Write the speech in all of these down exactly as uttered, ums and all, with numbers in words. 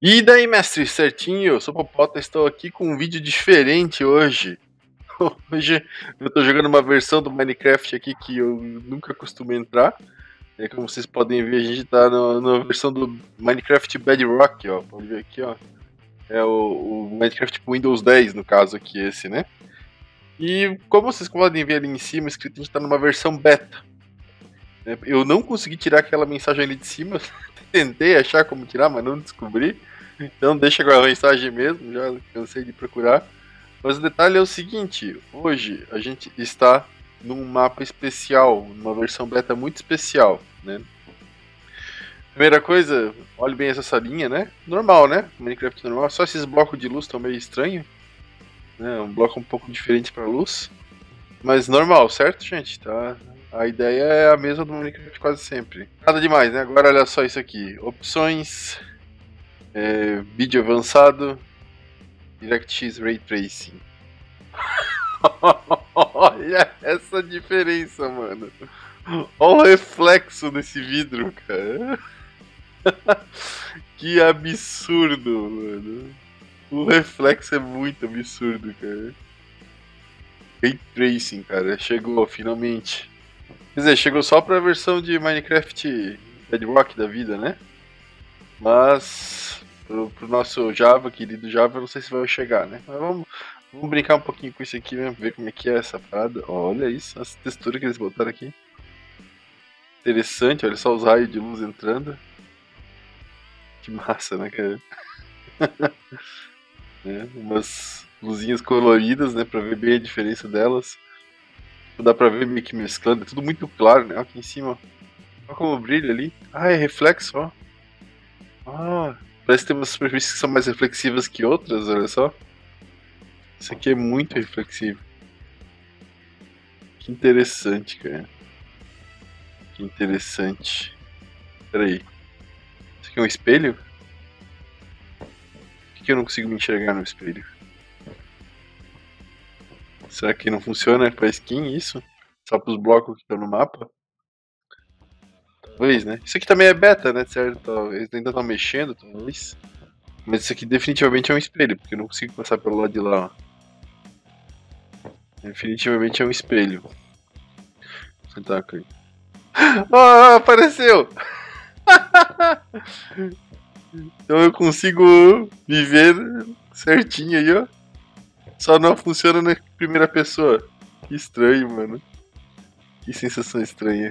E daí, mestre, certinho? Eu sou Popota, estou aqui com um vídeo diferente hoje. Hoje eu tô jogando uma versão do Minecraft aqui que eu nunca costumo entrar. É, como vocês podem ver, a gente tá no- na versão do Minecraft Bedrock, ó. Pode ver aqui, ó. É o, o Minecraft pro Windows dez, no caso aqui, esse, né? E como vocês podem ver ali em cima, escrito, a gente tá numa versão beta. É, Eu não consegui tirar aquela mensagem ali de cima. Tentei achar como tirar, mas não descobri. Então deixa com a mensagem mesmo, já cansei de procurar. Mas o detalhe é o seguinte, hoje a gente está num mapa especial, numa versão beta muito especial, né? Primeira coisa, olhe bem essa salinha, né? Normal, né? Minecraft normal, só esses blocos de luz estão meio estranhos, né? Um bloco um pouco diferente para luz, mas normal, certo, gente? Tá? A ideia é a mesma do Minecraft quase sempre. Nada demais, né? Agora olha só isso aqui, opções, é, vídeo avançado, DirectX Ray Tracing. Olha essa diferença, mano. Olha o reflexo desse vidro, cara. Que absurdo, mano. O reflexo é muito absurdo, cara. Ray Tracing, cara. Chegou, finalmente. Quer dizer, chegou só pra versão de Minecraft Bedrock da vida, né? Mas pro, pro nosso Java, querido Java, não sei se vai chegar, né? Mas vamos, vamos brincar um pouquinho com isso aqui mesmo, ver como é que é essa parada. Olha isso, as texturas que eles botaram aqui. Interessante, olha só os raios de luz entrando. Que massa, né, cara? É, umas luzinhas coloridas, né, pra ver bem a diferença delas. Dá pra ver meio que mesclando, é tudo muito claro, né? Aqui em cima, olha como brilha ali. Ah, é reflexo, ó. Ah, parece que tem umas superfícies que são mais reflexivas que outras, olha só. Isso aqui é muito reflexivo. Que interessante, cara. Que interessante. Pera aí. Isso aqui é um espelho? Por que eu não consigo me enxergar no espelho? Será que não funciona pra skin isso? Só pros blocos que estão no mapa? Talvez, né? Isso aqui também é beta, né? Certo? Eles ainda estão mexendo, talvez. Mas isso aqui definitivamente é um espelho, porque eu não consigo passar pelo lado de lá, ó. Definitivamente é um espelho. Tentáculo. Ah, apareceu! Então eu consigo me ver certinho aí, ó. Só não funciona na primeira pessoa. Que estranho, mano. Que sensação estranha.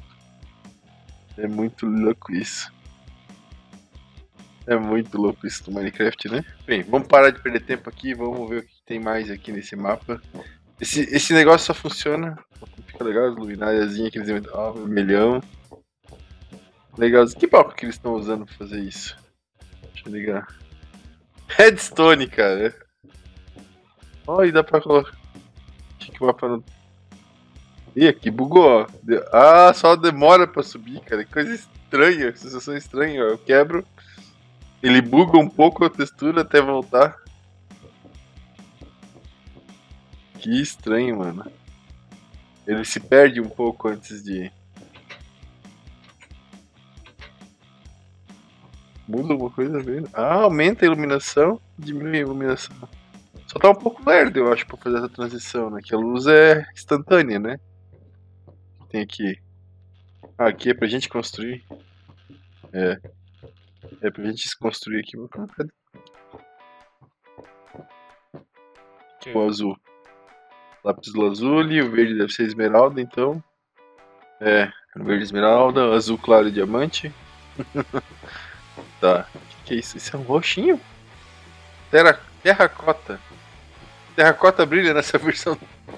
É muito louco isso. É muito louco isso do Minecraft, né? Bem, vamos parar de perder tempo aqui. Vamos ver o que tem mais aqui nesse mapa. Esse, esse negócio só funciona. Fica legal, as lumináriazinhas que eles inventam. Ó, vermelhão. Legal. Que palco que eles estão usando pra fazer isso? Deixa eu ligar. Redstone, cara. Olha, dá pra colocar. Acho que o mapa não. Ih, aqui bugou, ó. De- Ah, só demora pra subir, cara. Que coisa estranha, sensação estranha, ó. Eu quebro, ele buga um pouco a textura até voltar. Que estranho, mano. Ele se perde um pouco antes de. Muda alguma coisa mesmo. Ah, aumenta a iluminação, diminui a iluminação. Só tá um pouco lerdo, eu acho, pra fazer essa transição, né? Que a luz é instantânea, né? Tem aqui. Ah, aqui é pra gente construir. É. É pra gente se construir aqui. Cadê o azul? Lápis lazuli, o verde deve ser esmeralda, então. É, verde esmeralda, azul claro e diamante. Tá. O que, que é isso? Isso é um roxinho? Terra, terracota. Terracota brilha nessa versão.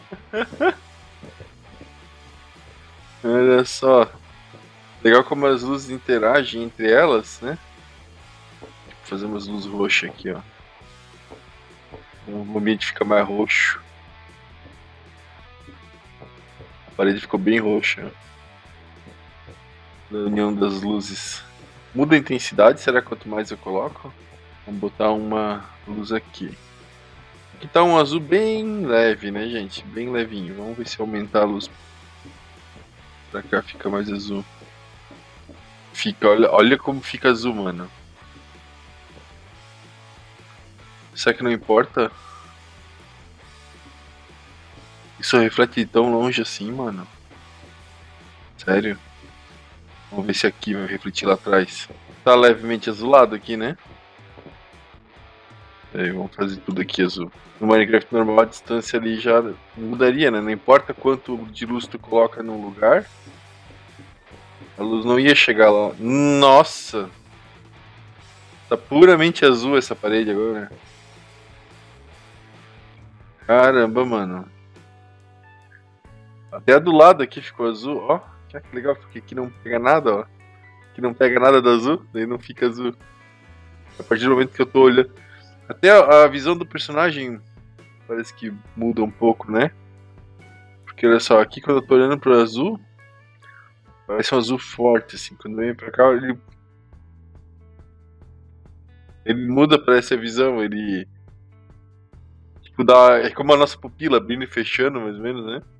Olha só. Legal como as luzes interagem entre elas, né? Vou fazer umas luzes roxas aqui, ó. O ambiente fica mais roxo. A parede ficou bem roxa. Da união das luzes. Muda a intensidade, será que quanto mais eu coloco? Vamos botar uma luz aqui. Aqui tá um azul bem leve, né, gente? Bem levinho. Vamos ver se aumentar a luz pra cá fica mais azul. Fica, olha, olha como fica azul, mano. Será que não importa? Isso reflete tão longe assim, mano. Sério? Vamos ver se aqui vai refletir lá atrás. Tá levemente azulado aqui, né? Aí, vamos fazer tudo aqui azul. No Minecraft normal a distância ali já mudaria, né? Não importa quanto de luz tu coloca num lugar, a luz não ia chegar lá. Nossa! Tá puramente azul essa parede agora. Caramba, mano. Até a do lado aqui ficou azul, ó. Que legal, porque aqui não pega nada, ó. Aqui não pega nada do azul, daí não fica azul. A partir do momento que eu tô olhando. Até a, a visão do personagem parece que muda um pouco, né? Porque olha só, aqui quando eu tô olhando pro azul, parece um azul forte, assim. Quando vem pra cá, ele. Ele muda pra essa visão, ele. Tipo, dá. É como a nossa pupila abrindo e fechando, mais ou menos, né?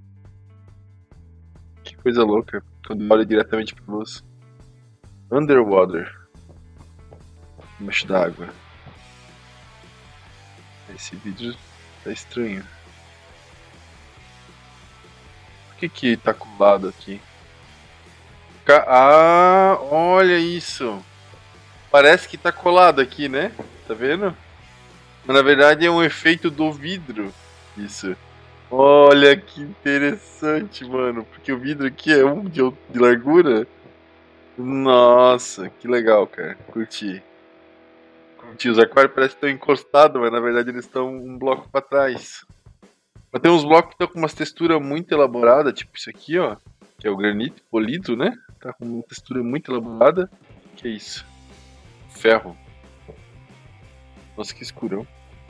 Que coisa louca, quando olha diretamente pra luz. Underwater. Embaixo d'água. Esse vídeo tá estranho. Por que que tá colado aqui? Ca- Ah, olha isso. Parece que tá colado aqui, né? Tá vendo? Mas na verdade é um efeito do vidro. Isso. Olha que interessante, mano. Porque o vidro aqui é um de, de largura. Nossa, que legal, cara. Curti. Curti. Os aquários parecem que estão encostados, mas na verdade eles estão um bloco pra trás. Mas tem uns blocos que estão com uma textura muito elaborada, tipo isso aqui, ó. Que é o granito polido, né? Tá com uma textura muito elaborada. Que é isso? Ferro. Nossa, que escurão.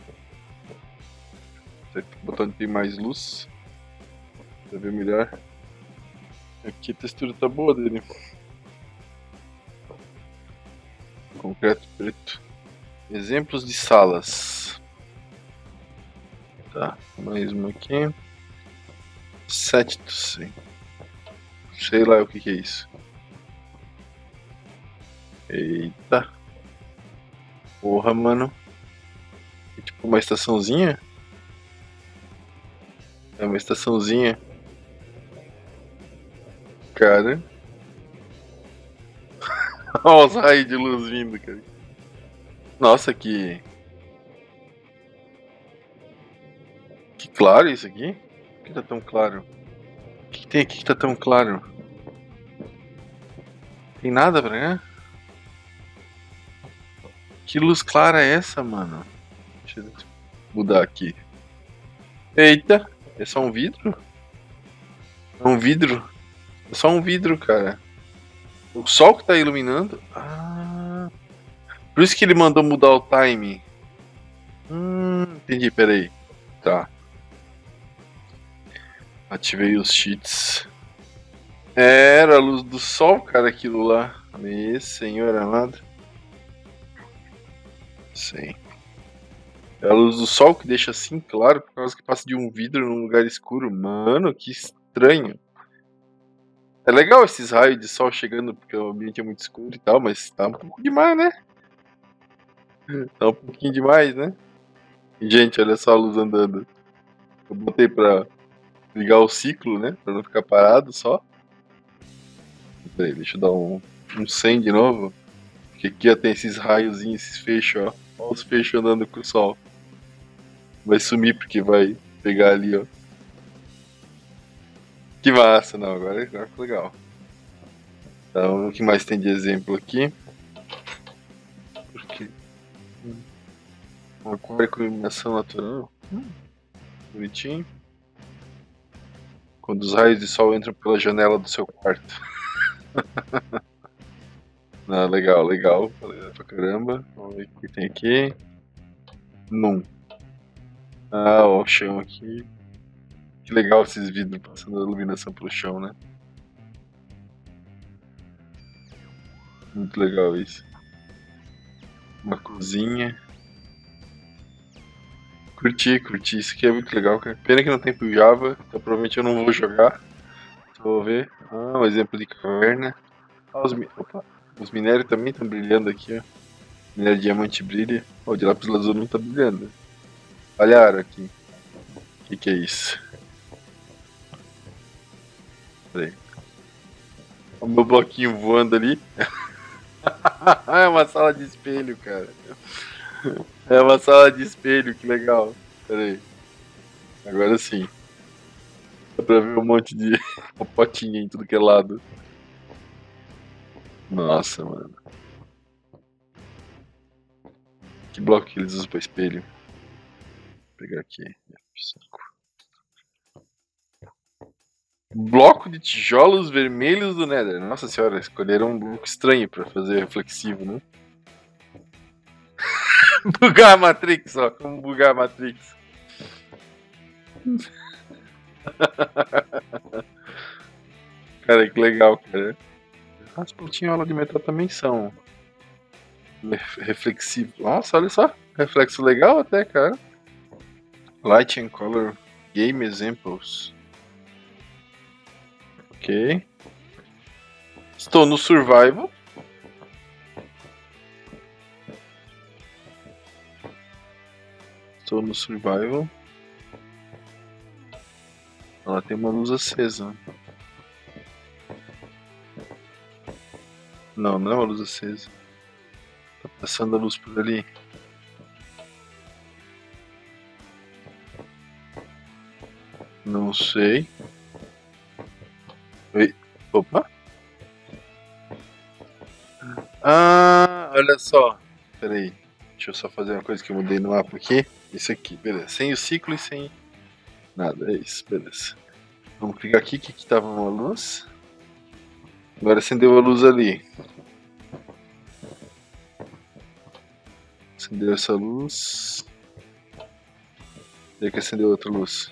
Será que o botão tem mais luz? Pra ver melhor. Aqui a textura tá boa dele. Concreto preto. Exemplos de salas. Tá, mais uma aqui. Sete, sei. Sei lá o que que é isso. Eita. Porra, mano. É tipo uma estaçãozinha? É uma estaçãozinha. Cara. Olha os raios de luz vindo, cara. Nossa, que. Que claro isso aqui? Por que tá tão claro? O que, que tem aqui que tá tão claro? Tem nada pra cá? Que luz clara é essa, mano? Deixa eu mudar aqui. Eita! É só um vidro? É um vidro? É só um vidro, cara. O sol que tá iluminando? Ah. Por isso que ele mandou mudar o time. Hum, entendi, peraí. Tá. Ativei os cheats. Era a luz do sol, cara, aquilo lá. Meu senhor amado. Sim. É a luz do sol que deixa assim claro, por causa que passa de um vidro num lugar escuro. Mano, que estranho. É legal esses raios de sol chegando, porque o ambiente é muito escuro e tal, mas tá um pouco demais, né? Tá um pouquinho demais, né? E, gente, olha só a luz andando. Eu botei pra ligar o ciclo, né? Pra não ficar parado só. Peraí, deixa eu dar um, um cem de novo. Porque aqui ó, tem esses raiozinhos, esses fechos, ó. Olha os fechos andando com o sol. Vai sumir porque vai pegar ali, ó. Que massa, não, agora, agora ficou legal. Então, o que mais tem de exemplo aqui? Porque... Um aquário com iluminação natural. Hum, bonitinho. Quando os raios de sol entram pela janela do seu quarto. Ah, legal, legal. Valeu pra caramba. Vamos ver o que tem aqui. Num. Ah, ó, o chão aqui. Que legal esses vidros passando a iluminação pelo chão, né? Muito legal isso. Uma cozinha. Curti, curti. Isso aqui é muito legal, cara. Pena que não tem pro Java, então provavelmente eu não vou jogar. Só vou ver. Ah, um exemplo de caverna. Ah, os, mi... Opa. Os minérios também estão brilhando aqui, ó. Minério de diamante brilha. O de lápis lazuli não tá brilhando. Olha aqui. O que, que é isso? Peraí. O meu bloquinho voando ali. É uma sala de espelho, cara. É uma sala de espelho, que legal. Peraí. Agora sim. Dá pra ver um monte de potinha em tudo que é lado. Nossa, mano. Que bloco que eles usam pra espelho? Vou pegar aqui. Bloco de tijolos vermelhos do Nether. Nossa senhora, escolheram um bloco estranho pra fazer reflexivo, né? Bugar a Matrix, ó. Como bugar a Matrix. Cara, que legal, cara. As pontinhas de metal também são reflexivos. Nossa, olha só. Reflexo legal até, cara. Light and Color Game Examples. Ok. Estou no Survival. Estou no Survival. Ela tem uma luz acesa. Não, não é uma luz acesa. Tá passando a luz por ali. Não sei. Oi. Opa. Ah, olha só. Pera aí. Deixa eu só fazer uma coisa que eu mudei no mapa aqui. Isso aqui, beleza. Sem o ciclo e sem nada. É isso, beleza. Vamos clicar aqui que tava uma luz. Agora acendeu a luz ali. Acendeu essa luz. Tem que acender outra luz.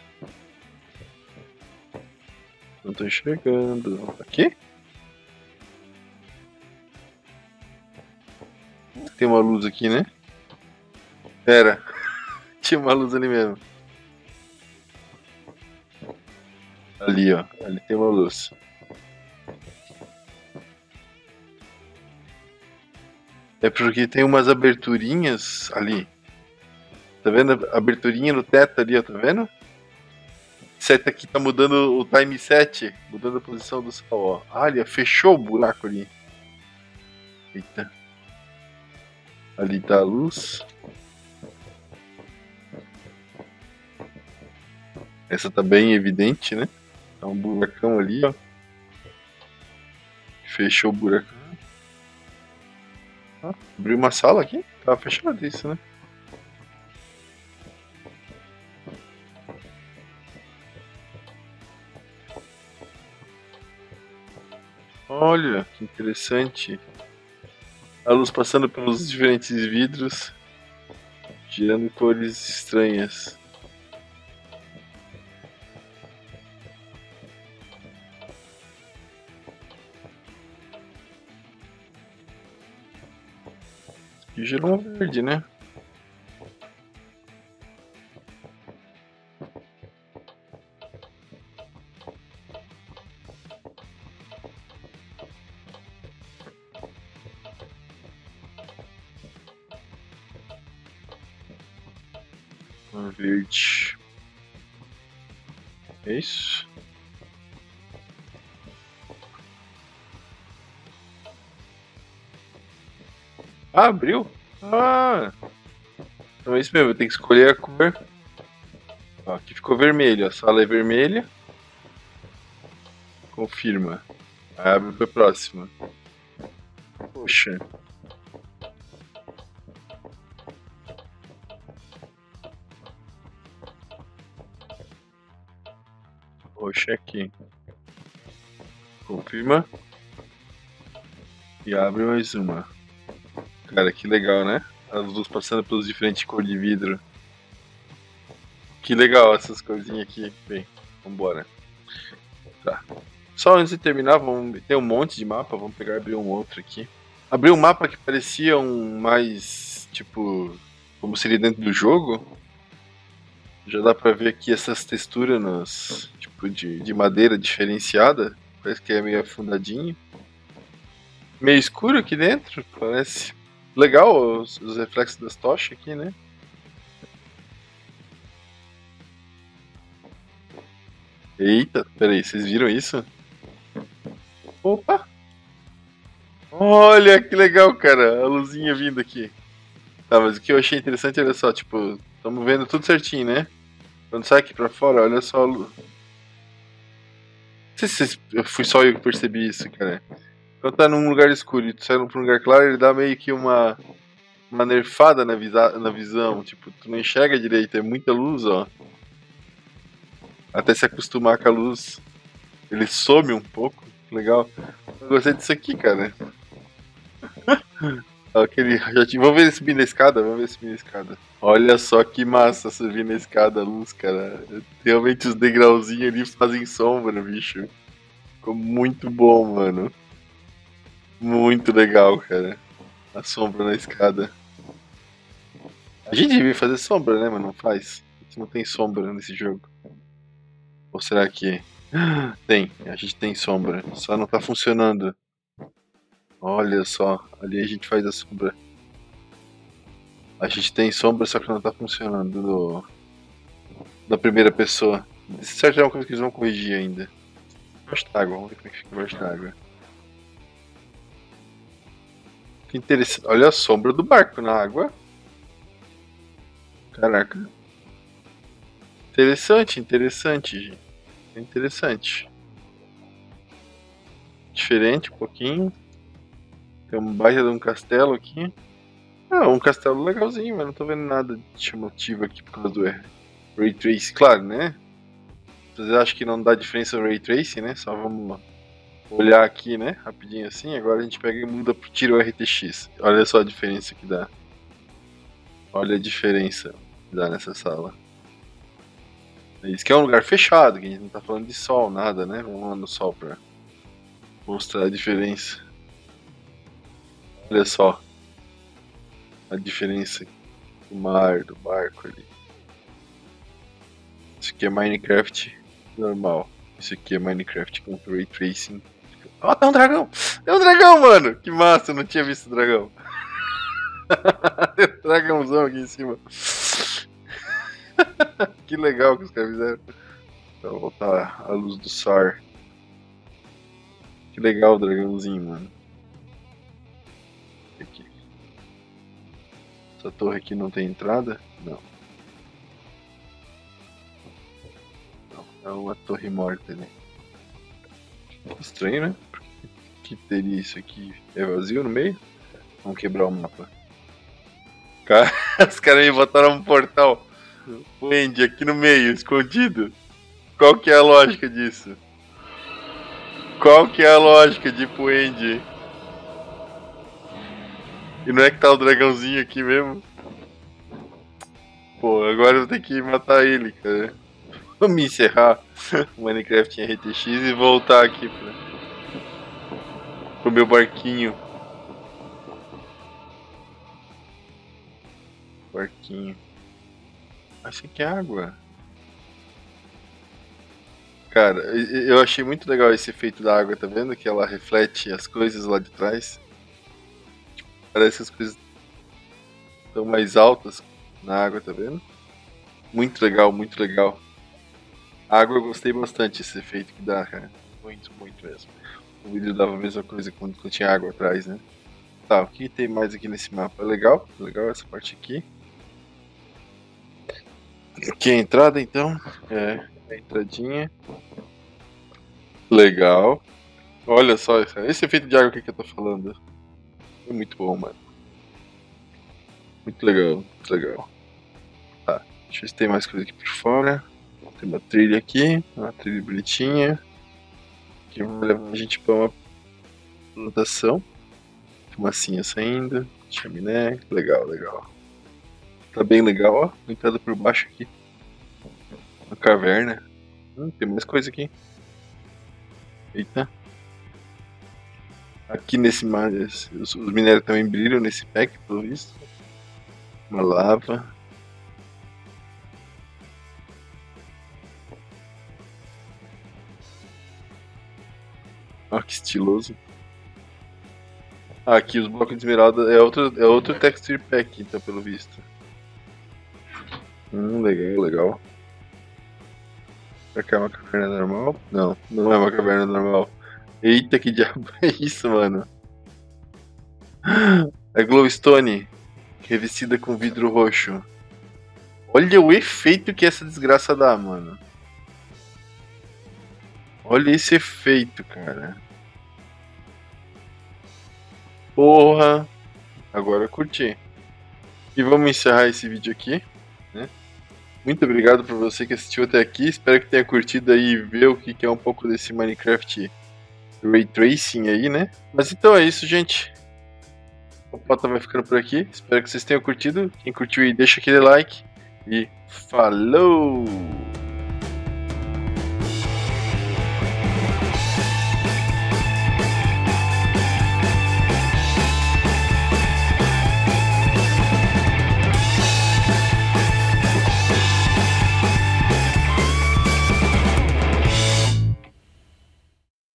Não tô enxergando. Aqui? Tem uma luz aqui, né? Era. Tinha uma luz ali mesmo. Ali, ó. Ali tem uma luz. É porque tem umas aberturinhas ali. Tá vendo? A aberturinha no teto ali, ó. Tá vendo? Set aqui tá mudando o time set. Mudando a posição do sol, ó. Ah, ali, ó, fechou o buraco ali. Eita. Ali tá a luz. Essa tá bem evidente, né? Tá um buracão ali, ó. Fechou o buracão. Ah, abriu uma sala aqui? Tava fechado isso, né? Olha, que interessante. A luz passando pelos diferentes vidros, gerando cores estranhas. E gerou um verde, né? Um verde. É isso? Ah, abriu? Ah! Então é isso mesmo, tem que escolher a cor. Ó, aqui ficou vermelho, a sala é vermelha. Confirma. Abre pra próxima. Poxa. Roxa aqui. Confirma. E abre mais uma. Cara, que legal, né? As luzes passando pelos diferentes cores de vidro. Que legal essas corzinhas aqui. Bem, vambora. Tá. Só antes de terminar, vamos... tem um monte de mapa. Vamos pegar e abrir um outro aqui. Abrir um mapa que parecia um mais... Tipo... Como seria dentro do jogo. Já dá pra ver aqui essas texturas nos, tipo de, de madeira diferenciada. Parece que é meio afundadinho. Meio escuro aqui dentro, parece. Legal os, os reflexos das tochas aqui, né? Eita, peraí, vocês viram isso? Opa! Olha que legal, cara, a luzinha vindo aqui. Tá, mas o que eu achei interessante, olha só, tipo, estamos vendo tudo certinho, né? Quando sai aqui pra fora, olha só a luz. Não sei se vocês- eu fui só eu que percebi isso, cara. Quando tá num lugar escuro e tu sai pra um lugar claro, ele dá meio que uma, uma nerfada na, visa, na visão. Tipo, tu não enxerga direito, é muita luz, ó. Até se acostumar com a luz, ele some um pouco. Legal. Eu gostei disso aqui, cara. Aquele, já tinha, vamos ver ele subir na escada? Vamos ver ele subir na escada. Olha só que massa subir na escada a luz, cara. Realmente os degrauzinhos ali fazem sombra, bicho. Ficou muito bom, mano. Muito legal, cara. A sombra na escada. A gente devia fazer sombra, né, mas não faz. A gente não tem sombra nesse jogo. Ou será que. Tem, a gente tem sombra. Só não tá funcionando. Olha só, ali a gente faz a sombra. A gente tem sombra, só que não tá funcionando do... da primeira pessoa. Isso certo é uma coisa que eles vão corrigir ainda. Embaixo d'água, vamos ver como é que fica embaixo d'água. Que interessante. Olha a sombra do barco na água. Caraca. Interessante, interessante, gente. Interessante. Diferente um pouquinho. Tem um baita de um castelo aqui. Ah, um castelo legalzinho, mas não tô vendo nada de chamativo aqui por causa do Ray Tracing. Claro, né? Vocês acham que não dá diferença no Ray Tracing, né? Só vamos olhar aqui, né? Rapidinho assim. Agora a gente pega e muda pro tiro R T X. Olha só a diferença que dá. Olha a diferença que dá nessa sala. Isso que é um lugar fechado, que a gente não tá falando de sol, nada, né? Vamos lá no sol pra mostrar a diferença. Olha só a diferença do mar, do barco ali. Isso aqui é Minecraft normal. Isso aqui é Minecraft com Ray Tracing. Ó, oh, tem um dragão! Tem um dragão, mano! Que massa, eu não tinha visto o dragão. Tem um dragãozão aqui em cima. Que legal que os caras fizeram. Pra voltar a luz do Sar. Que legal o dragãozinho, mano. Aqui. Essa torre aqui não tem entrada? Não. Não, é uma torre morta ali. Estranho, né? Por que teria isso aqui? É vazio no meio? Vamos quebrar o mapa. Cara, os caras me botaram um portal. O Andy aqui no meio, escondido. Qual que é a lógica disso? Qual que é a lógica de ir pro Andy? E não é que tá o dragãozinho aqui mesmo? Pô, agora eu vou ter que matar ele, cara. Vamos encerrar o Minecraft em R T X e voltar aqui pra... pro meu barquinho. Barquinho. Acho que é água. Cara, eu achei muito legal esse efeito da água, tá vendo? Que ela reflete as coisas lá de trás. Parece que as coisas estão mais altas na água, tá vendo? Muito legal, muito legal. A água eu gostei bastante desse efeito que dá, cara. Muito, muito mesmo. O vídeo dava a mesma coisa quando, quando tinha água atrás, né? Tá, o que tem mais aqui nesse mapa? Legal, legal essa parte aqui. Aqui é a entrada então. É, a entradinha. Legal. Olha só, esse efeito de água aqui que eu tô falando. É muito bom, mano. Muito legal, muito legal. Tá, deixa eu ver se tem mais coisa aqui por fora. Tem uma trilha aqui, uma trilha bonitinha. Que vai levar a gente pra uma plantação. Fumacinha saindo, chaminé. Legal, legal. Tá bem legal, ó. Entrada por baixo aqui. Uma caverna. Hum, tem mais coisa aqui. Eita. Aqui nesse mar, os, os minérios também brilham nesse pack, pelo visto. Uma lava. Ó, que estiloso. Ah, aqui os blocos de esmeralda é outro, é outro texture pack, então, pelo visto. Hum, legal, legal. Será que é uma caverna normal? Não, não é uma caverna normal. Eita, que diabo é isso, mano? É glowstone, revestida com vidro roxo. Olha o efeito que essa desgraça dá, mano. Olha esse efeito, cara. Porra! Agora eu curti. E vamos encerrar esse vídeo aqui, né? Muito obrigado por você que assistiu até aqui. Espero que tenha curtido aí e ver o que é um pouco desse Minecraft Ray Tracing aí, né? Mas então é isso, gente. O Pota vai ficando por aqui. Espero que vocês tenham curtido. Quem curtiu aí, deixa aquele like. E falou!